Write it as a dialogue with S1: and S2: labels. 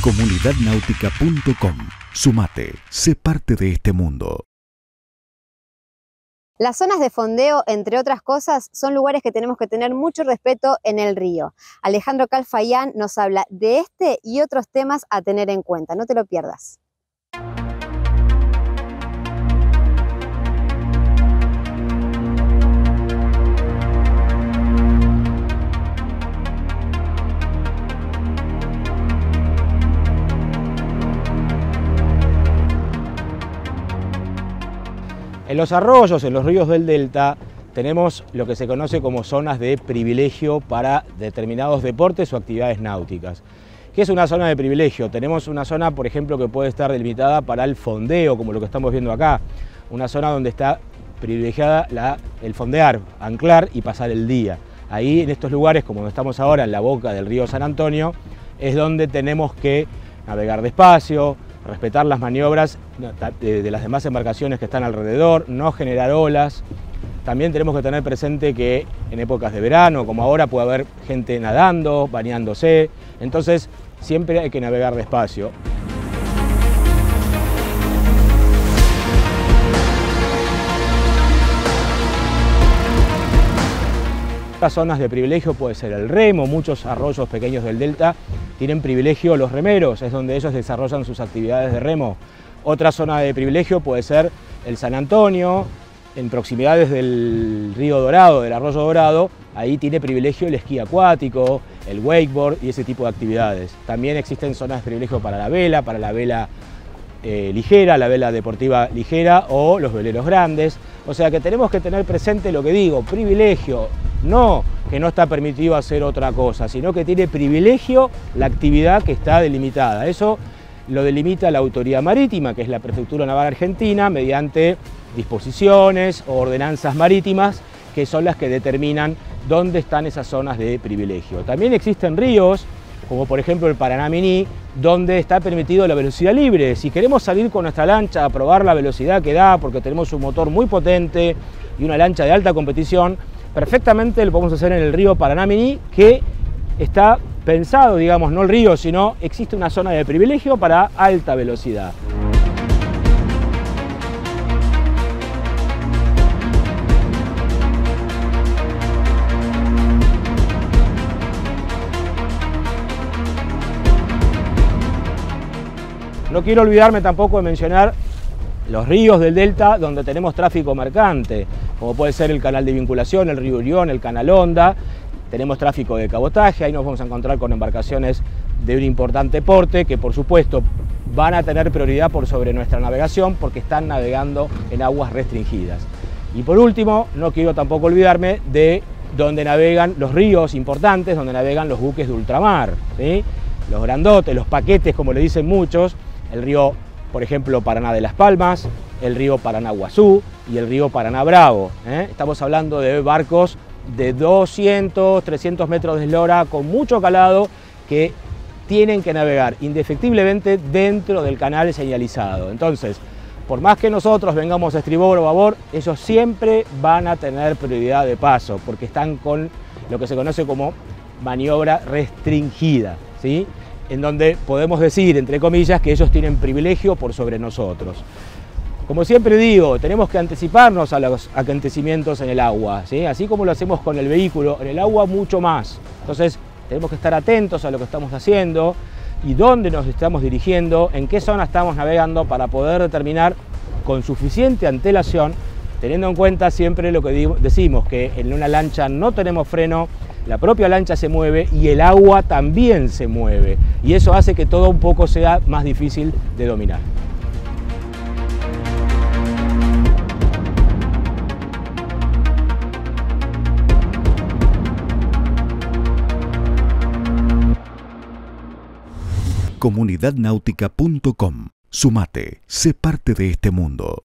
S1: Comunidadnáutica.com. Sumate, sé parte de este mundo.
S2: Las zonas de fondeo, entre otras cosas, son lugares que tenemos que tener mucho respeto en el río. Alejandro Calfayán nos habla de este y otros temas a tener en cuenta. No te lo pierdas.
S3: En los arroyos, en los ríos del delta, tenemos lo que se conoce como zonas de privilegio para determinados deportes o actividades náuticas. ¿Qué es una zona de privilegio? Tenemos una zona, por ejemplo, que puede estar delimitada para el fondeo, como lo que estamos viendo acá. Una zona donde está privilegiada el fondear, anclar y pasar el día. Ahí, en estos lugares, como estamos ahora en la boca del río San Antonio, es donde tenemos que navegar despacio, respetar las maniobras de las demás embarcaciones que están alrededor, no generar olas. También tenemos que tener presente que en épocas de verano, como ahora, puede haber gente nadando, bañándose, entonces siempre hay que navegar despacio. Las zonas de privilegio puede ser el remo, muchos arroyos pequeños del delta tienen privilegio los remeros, es donde ellos desarrollan sus actividades de remo. Otra zona de privilegio puede ser el San Antonio, en proximidades del río Dorado, del arroyo Dorado, ahí tiene privilegio el esquí acuático, el wakeboard y ese tipo de actividades. También existen zonas de privilegio para la vela ligera, la vela deportiva ligera o los veleros grandes. O sea que tenemos que tener presente lo que digo, privilegio, no que no está permitido hacer otra cosa, sino que tiene privilegio la actividad que está delimitada. Eso lo delimita la Autoridad Marítima, que es la Prefectura Naval Argentina, mediante disposiciones o ordenanzas marítimas, que son las que determinan dónde están esas zonas de privilegio. También existen ríos, como por ejemplo el Paraná Miní, donde está permitido la velocidad libre. Si queremos salir con nuestra lancha a probar la velocidad que da, porque tenemos un motor muy potente y una lancha de alta competición, perfectamente lo podemos hacer en el río Paraná Miní, que está pensado, digamos, no el río, sino existe una zona de privilegio para alta velocidad. No quiero olvidarme tampoco de mencionar los ríos del delta donde tenemos tráfico mercante, como puede ser el canal de vinculación, el río Urión, el canal Honda. Tenemos tráfico de cabotaje, ahí nos vamos a encontrar con embarcaciones de un importante porte que por supuesto van a tener prioridad por sobre nuestra navegación porque están navegando en aguas restringidas. Y por último, no quiero tampoco olvidarme de donde navegan los ríos importantes, donde navegan los buques de ultramar, ¿sí? Los grandotes, los paquetes, como le dicen muchos, el río, por ejemplo, Paraná de las Palmas, el río Paraná Guazú y el río Paraná Bravo. Estamos hablando de barcos de 200, 300 metros de eslora con mucho calado que tienen que navegar indefectiblemente dentro del canal señalizado. Entonces, por más que nosotros vengamos a estribor o babor, ellos siempre van a tener prioridad de paso porque están con lo que se conoce como maniobra restringida, ¿sí? En donde podemos decir, entre comillas, que ellos tienen privilegio por sobre nosotros. Como siempre digo, tenemos que anticiparnos a los acontecimientos en el agua, ¿sí? Así como lo hacemos con el vehículo, en el agua mucho más. Entonces tenemos que estar atentos a lo que estamos haciendo y dónde nos estamos dirigiendo, en qué zona estamos navegando para poder determinar con suficiente antelación, teniendo en cuenta siempre lo que decimos, que en una lancha no tenemos freno, la propia lancha se mueve y el agua también se mueve. Y eso hace que todo un poco sea más difícil de dominar.
S1: Comunidadnáutica.com. Sumate, sé parte de este mundo.